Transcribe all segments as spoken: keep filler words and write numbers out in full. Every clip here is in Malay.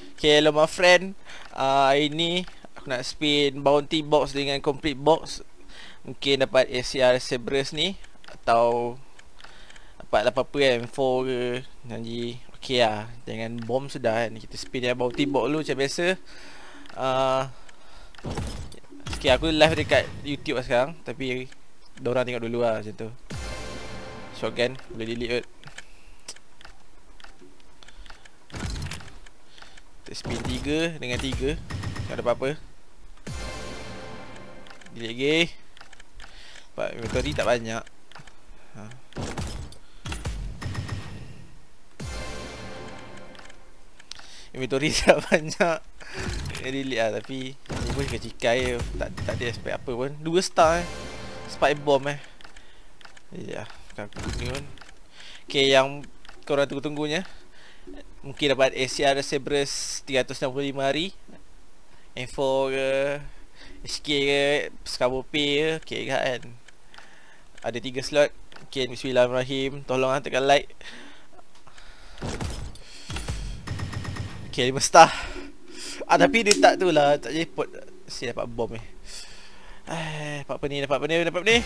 Okay, hello my friend. uh, Hari ni aku nak spin bounty box dengan complete box. Mungkin dapat A C R Cerberus ni, atau dapat apa-apa kan, M four ke. Jadi okay lah, jangan bom sudah kan. Kita spin yang bounty box dulu macam biasa. uh, Okay, aku live dekat YouTube lah sekarang, tapi dorang tengok dulu lah macam tu. Shotgun boleh delete kot. Spin tiga dengan tiga. Tak ada apa-apa. Delete lagi. Sebab inventory tak banyak. ha. Inventory tak banyak. Delete lah, tapi ni pun kecikai. Tak, tak ada aspek apa pun. Dua star eh. Spike bomb eh. Ya, bukan aku ni pun. Okay, yang korang tunggu-tunggunya, mungkin dapat A C R Cerberus tiga ratus enam puluh lima hari, M four ke, H K ke, Scabo P ke. Okay kan, ada tiga slot. Okay, bismillahirrahmanirrahim. Tolong lah tekan like. Okay, lima star. Ah, tapi dia tak tu lah, tak jadi pot. Si dapat bom eh. Eh, dapat apa ni, dapat apa ni, dapat apa ni.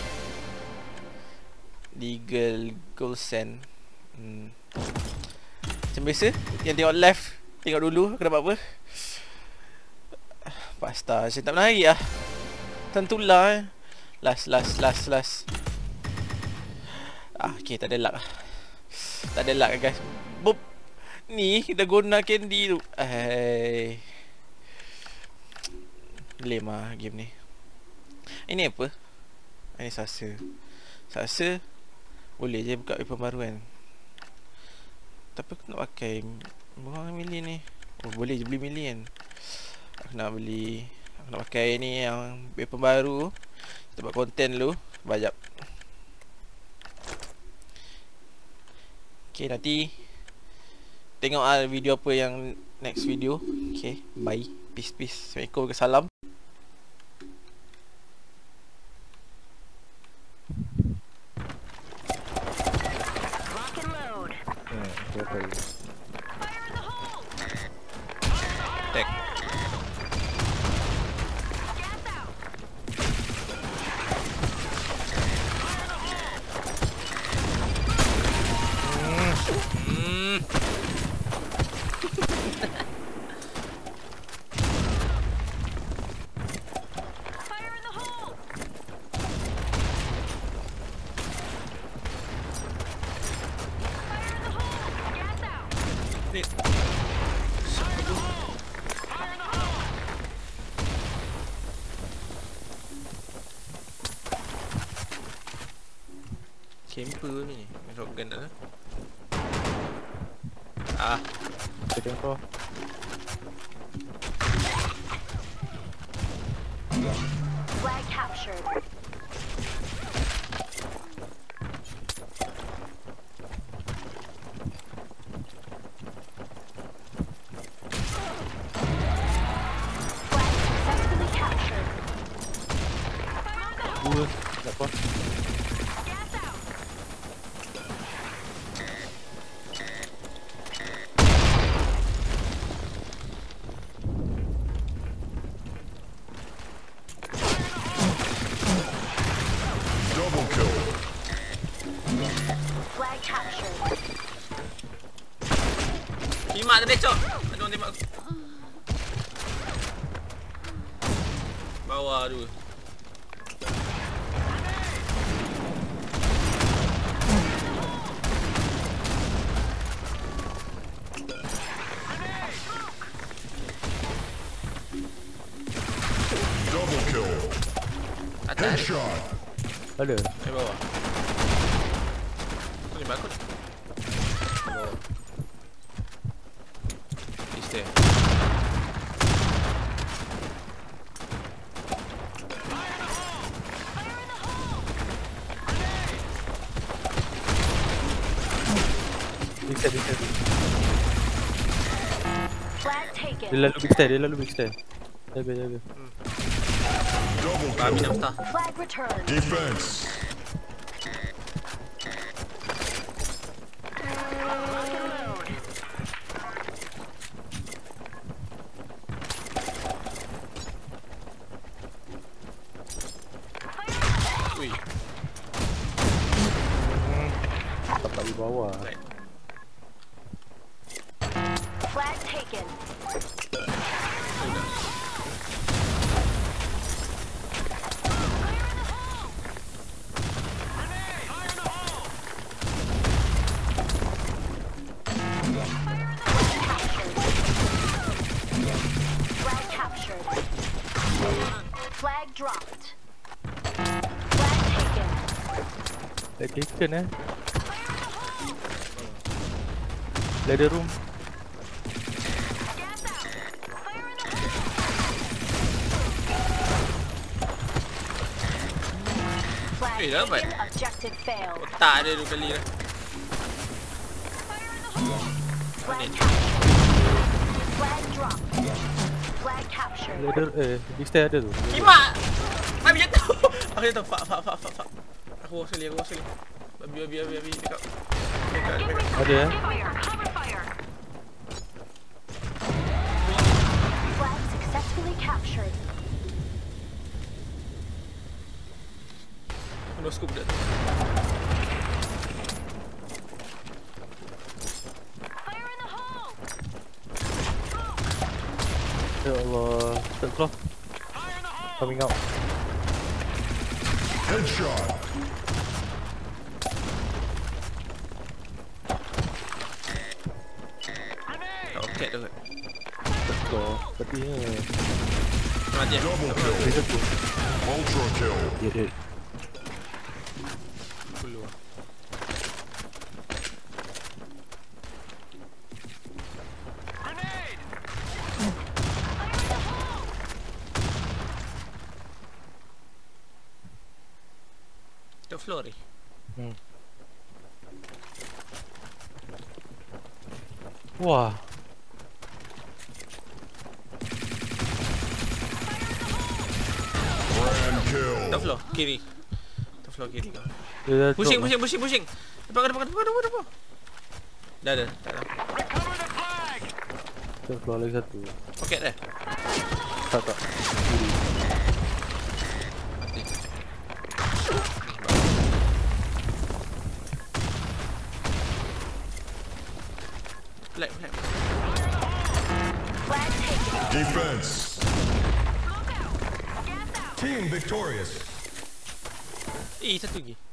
Legal Gold Sand. Hmm. Macam biasa, yang tengok live, tengok dulu aku dapat apa. empat star, saya tak menarik lah. Tentulah eh. Last, last, last, last. Ah, okay, tak ada luck lah. Tak ada luck guys. Boop. Ni, kita guna candy tu. Eh, lame lah game ni. Ini apa? Ini Sasa. Sasa boleh je buka weapon baru kan. Tapi aku nak pakai berapa million ni. Oh, boleh je beli million. Aku nak beli, aku nak pakai ni yang weapon baru. Kita buat konten dulu. Banyak. Okay, nanti tengok ah video apa yang next video. Okay, bye. Peace, peace. Assalamualaikum, salam. Tek. Hmm. Hmm. Ni. Camper ni, shotgun dah lah. Ah, Kita kau. Flag captured. Dua. Tak apa. Double kill. Flag captured. Imak tadi cok. Aduh, tembak aku. Bawah dua. Double kill. Atas. Headshot. Ada. Di bawah. Tu tembak aku. Bawah. Isteri. Bisa, bisa. Flag taken. Dia lalu big stair, dia lalu big stair. Jaga, jaga. Double Kami enam kill. star. Flag returned. Defense. Bawah. Right. Flag taken. Flag captured. Flag dropped. Flag taken. Lag taken eh. Ladder room. Flag Eh, dapat. taken. Objective failed. Tak ada dua kali dah. Flag captured. Flag dropped. Flag captured. Ladder eh big stair ada tu. Kimak! Aku jatuh! Aku jatuh, fak, fak, fak, fak, fak. Aku bawa sekali, aku bawa sekali. Babi, babi, babi, babi, dekat. Dekat, dekat. Ada eh. Fire. Cover fire. Flag successfully captured. No scoop dah. Fire in the hole. Ya Allah, third floor. Coming out. Headshot. Oh, cat tu. Third floor. Tapi ni Mati ya. Double kill. dia satu. Ultra kill. Ya ya. Keluar. Top floor ni. Hmm. Wah, Grand kill. Top floor kiri. Top floor kiri kau. dia dah Pushing, drop pushing, pushing, pushing. Depan, depan, depan, depan, depan. Dah ada, tak ada. lah. Third floor lagi satu. Poket dah. Tak tak. Mati. Flag, flag. Flag taken. Defense. Team victorious. Eh, satu lagi.